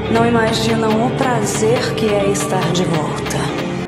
Não imaginam o prazer que é estar de volta.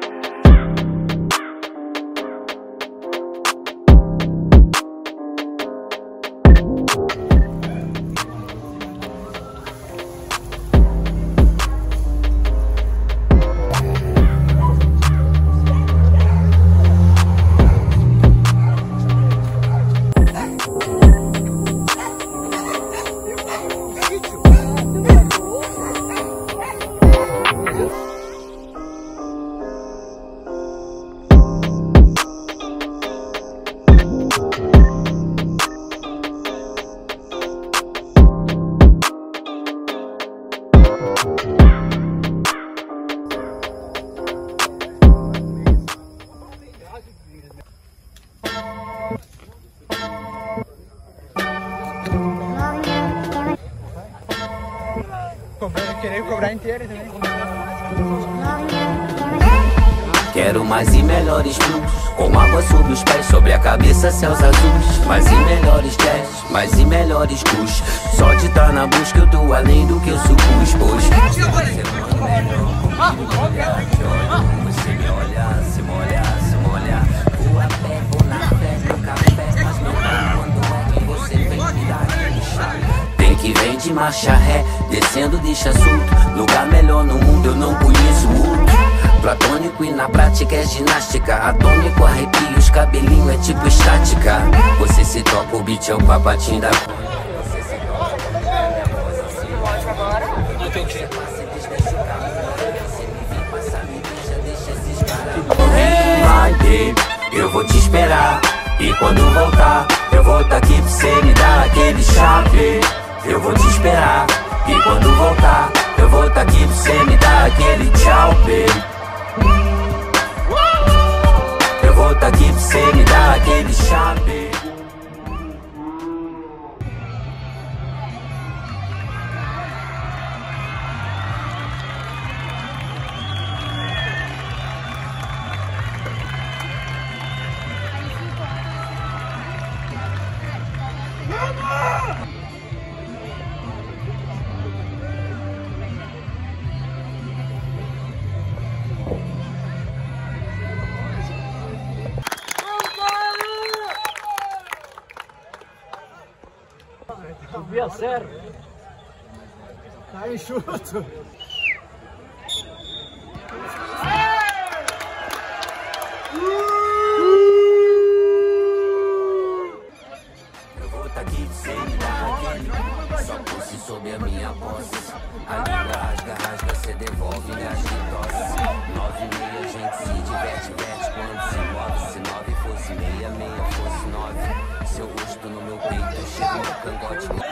Querer cobrar inteira também. Quero mais e melhores blues, com água sob os pés, sobre a cabeça céus azuis. Mais e melhores jazz, mais e melhores push. Só de estar na busca eu tô além do que eu supus. Pois você me olha, se molha, se molha. Vou a pé, vou na fé, no café, mas não quando é que você vem me dar aquele chá. Tem que vem de marcha ré, descendo deixa solto. Lugar melhor no mundo eu não conheço outro. Platônico e na prática é ginástica. Atômico, arrepio, os cabelinhos é tipo estática. Você se toca, o beat é o papatinho da você se toca, vai ter, eu vou te esperar. E quando voltar, eu vou tá aqui pra você me dar aquele chave. Eu vou te esperar. E quando voltar, eu vou tá aqui pra você me dar aquele tchau, baby. Eu vou tá aqui pra você me dar aquele chave. Subia sério. Tá enxuto. Eu vou tá aqui sem dar. Só pulse sob a minha posse. A língua rasga, rasga, cê devolve, gasta e tosse. 9,5 a gente se diverte, verte quando se move. Se 9 fosse meia, meia fosse 9. Seu rosto no meu peito, chega no cangote.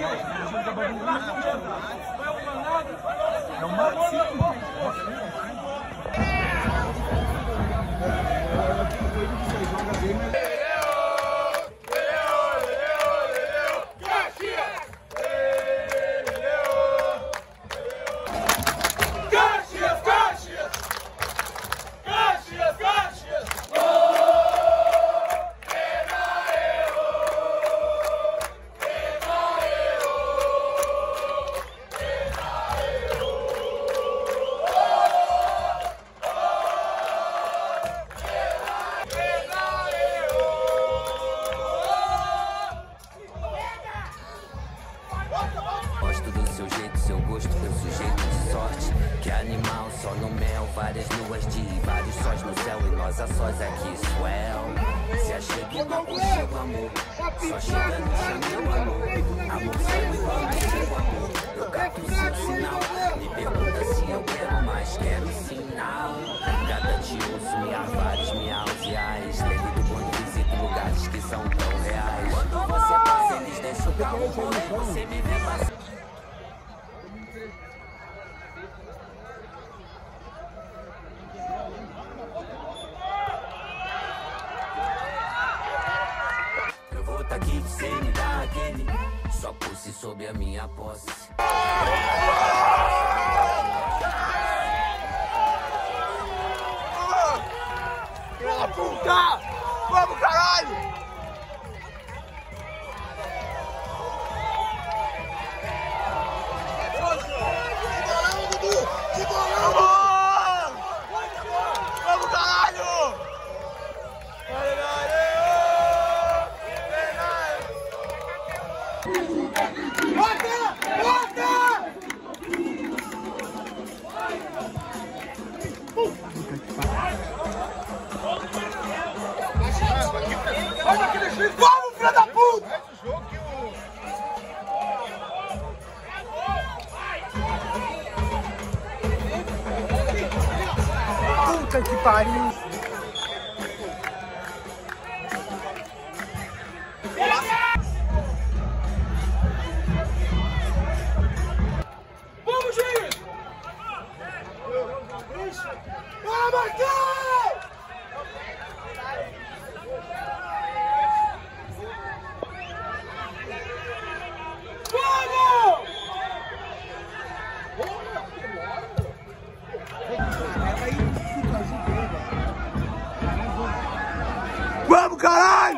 Gosto do seu jeito, seu gosto, teu sujeito de sorte. Que animal, só no mel, várias luas de vários sóis no céu e nós a sós aqui, swell. Se achega e não consigo amor, só chega no chão, meu amor. Amor sempre quando chego amor, eu capto o seu sinal. Me pergunta se eu quero mais, quero sinal. Gata te ouço, miar vários miaus e ais. Lendo quando visito lugares que são tão reais. Quando você passa, eles deixam o carro, você me vê passar. Eu vou tá aqui pra você me dar aquele. Só pulse sob a minha posse. Filha da puta! Vamos, caralho! Vamos, filho da puta! Puta que pariu! Vamos, gente! Bora, Marcão! Vamos, caralho!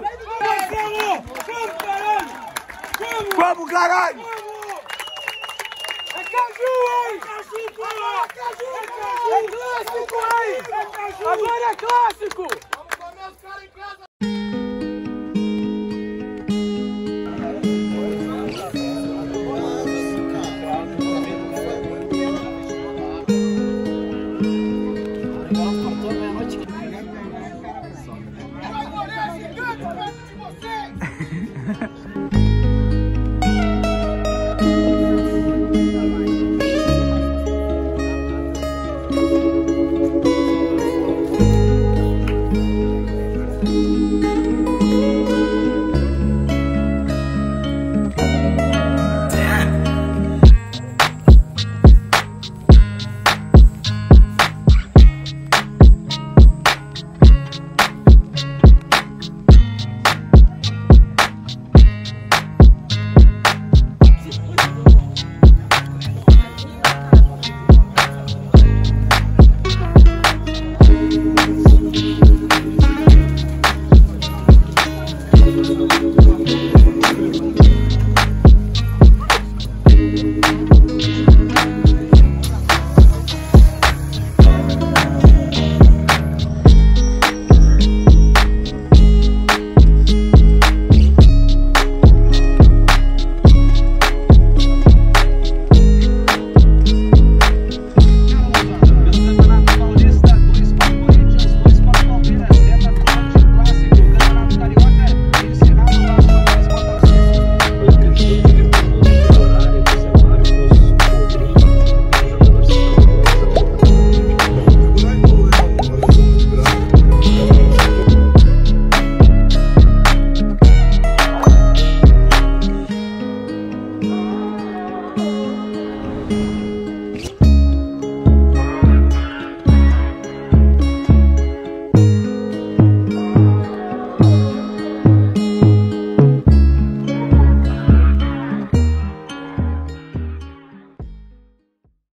Vamos, caralho! É caju, hein? É caju, é clássico, hein? Agora é clássico! Vamos comer os caras em casa!